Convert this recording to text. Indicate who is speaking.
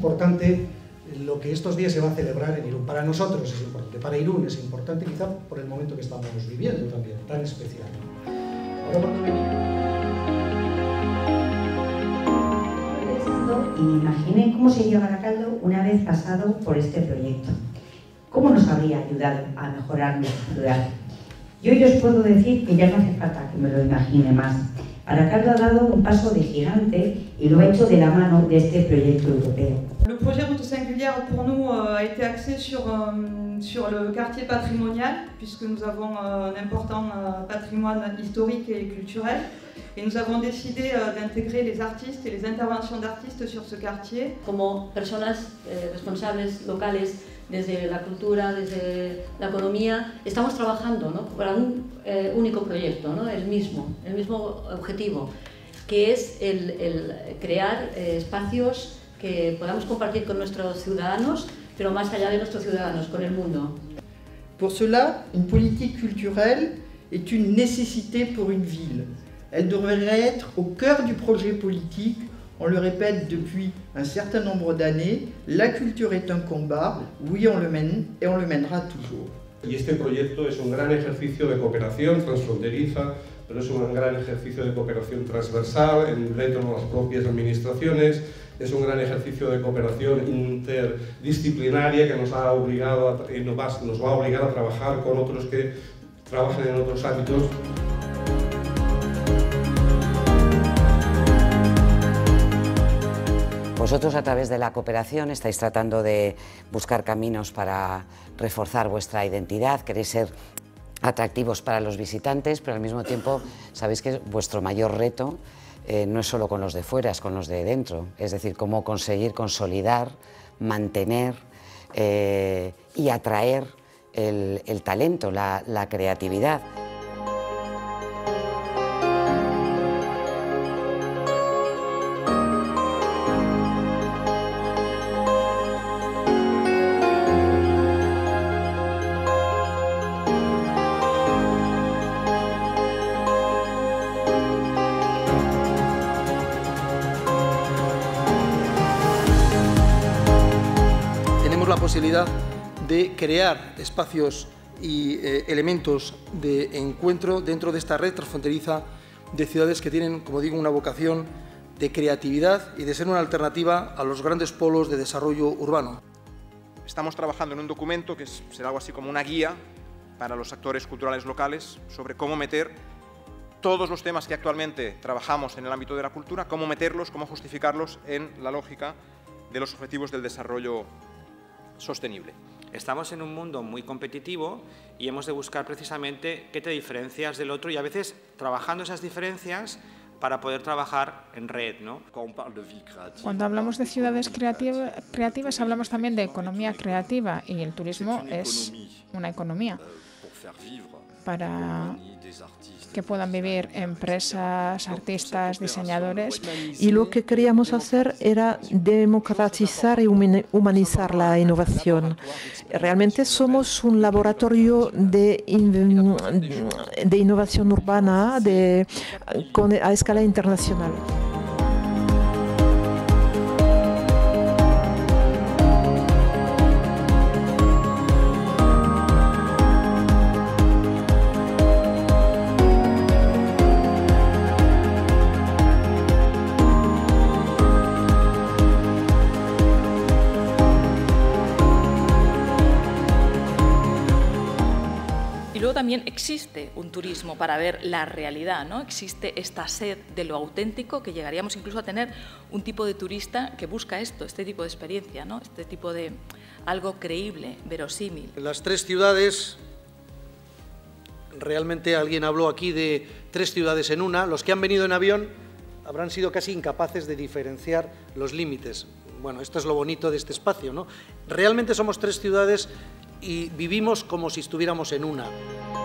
Speaker 1: importante lo que estos días se va a celebrar en Irún. Para nosotros es importante, para Irún es importante, quizá por el momento que estamos viviendo también, tan especial. Ahora cuando venimos...
Speaker 2: Y me imaginé cómo sería Baracaldo una vez pasado por este proyecto. ¿Cómo nos habría ayudado a mejorar nuestra ciudad? Yo hoy os puedo decir que ya no hace falta que me lo imagine más. Baracaldo ha dado un paso de gigante y lo ha hecho de la mano de este proyecto europeo.
Speaker 3: Le projet Route Singulière pour nous a été axé sur le quartier patrimonial, puisque nous avons un important patrimoine historique et culturel. Et nous avons décidé d'intégrer les artistes et les interventions d'artistes sur ce quartier.
Speaker 4: Como personas responsables locales, desde la cultura, desde la economía, estamos trabajando, ¿no?, para un único proyecto, ¿no?, el mismo objetivo, que es el crear espacios que podamos compartir con nuestros ciudadanos, pero más allá de nuestros ciudadanos, con el mundo.
Speaker 5: Pour cela, une politique culturelle est une nécessité pour une ville. Elle devrait être au cœur du projet politique. On le répète depuis un certain nombre d'années, la culture est un combat, oui on le mène et on le mènera toujours.
Speaker 6: Y este proyecto es un gran ejercicio de cooperación transfronteriza, pero es un gran ejercicio de cooperación transversal dentro de las propias administraciones, es un gran ejercicio de cooperación interdisciplinaria que nos va a obligar a trabajar con otros que trabajan en otros ámbitos.
Speaker 7: Vosotros, a través de la cooperación, estáis tratando de buscar caminos para reforzar vuestra identidad, queréis ser atractivos para los visitantes, pero al mismo tiempo sabéis que vuestro mayor reto no es solo con los de fuera, es con los de dentro, es decir, cómo conseguir consolidar, mantener y atraer el talento, la creatividad.
Speaker 8: La posibilidad de crear espacios y elementos de encuentro dentro de esta red transfronteriza de ciudades que tienen, como digo, una vocación de creatividad y de ser una alternativa a los grandes polos de desarrollo urbano.
Speaker 9: Estamos trabajando en un documento que será algo así como una guía para los actores culturales locales sobre cómo meter todos los temas que actualmente trabajamos en el ámbito de la cultura, cómo meterlos, cómo justificarlos en la lógica de los objetivos del desarrollo sostenible.
Speaker 10: Estamos en un mundo muy competitivo y hemos de buscar precisamente qué te diferencias del otro y a veces trabajando esas diferencias para poder trabajar en red, ¿no?
Speaker 11: Cuando hablamos de ciudades creativas hablamos también de economía creativa y el turismo es una economía para que puedan vivir empresas, artistas, diseñadores.
Speaker 12: Y lo que queríamos hacer era democratizar y humanizar la innovación. Realmente somos un laboratorio de innovación urbana a escala internacional.
Speaker 13: También existe un turismo para ver la realidad, ¿no? Existe esta sed de lo auténtico que llegaríamos incluso a tener un tipo de turista que busca esto, este tipo de experiencia, ¿no? Este tipo de algo creíble, verosímil.
Speaker 8: Las tres ciudades, realmente alguien habló aquí de tres ciudades en una. Los que han venido en avión habrán sido casi incapaces de diferenciar los límites. Bueno, esto es lo bonito de este espacio, ¿no? Realmente somos tres ciudades y vivimos como si estuviéramos en una.